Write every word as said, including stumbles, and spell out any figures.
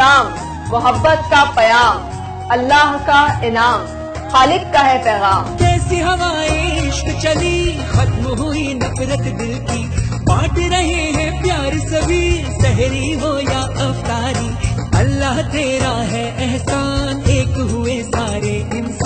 इस्लाम, मोहब्बत का पयाम, अल्लाह का इनाम, खालिक का है पैगाम। कैसी हवाएं इश्क चली, खत्म हुई नफरत दिल की, बांट रहे हैं प्यार सभी, सहरी हो या अफ्तारी, अल्लाह तेरा है एहसान, एक हुए सारे इंसान।